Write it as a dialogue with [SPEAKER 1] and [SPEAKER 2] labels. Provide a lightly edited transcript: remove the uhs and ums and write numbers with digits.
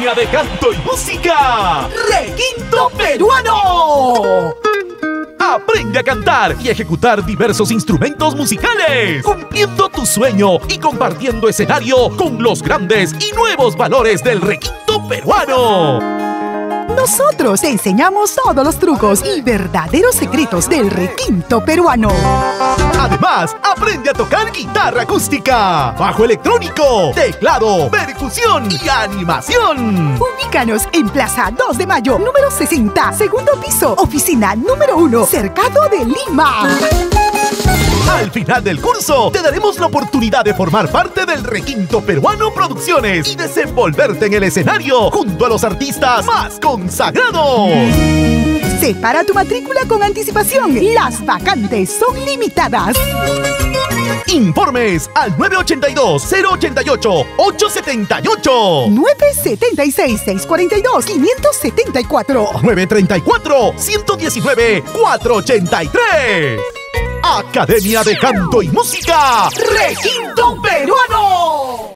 [SPEAKER 1] Academia de Canto y Música Requinto Peruano. Aprende a cantar y ejecutar diversos instrumentos musicales, cumpliendo tu sueño y compartiendo escenario con los grandes y nuevos valores del requinto peruano.
[SPEAKER 2] Nosotros te enseñamos todos los trucos y verdaderos secretos del requinto peruano.
[SPEAKER 1] Además, aprende a tocar guitarra acústica, bajo electrónico, teclado, percusión y animación.
[SPEAKER 2] Ubícanos en Plaza 2 de Mayo, número 60, segundo piso, oficina número 1, Cercado de Lima.
[SPEAKER 1] Al final del curso, te daremos la oportunidad de formar parte del Requinto Peruano Producciones y desenvolverte en el escenario junto a los artistas más consagrados.
[SPEAKER 2] Separa tu matrícula con anticipación. Las vacantes son limitadas.
[SPEAKER 1] Informes al 982-088-878.
[SPEAKER 2] 976-642-574.
[SPEAKER 1] 934-119-483. Academia de Canto y Música Requinto Peruano.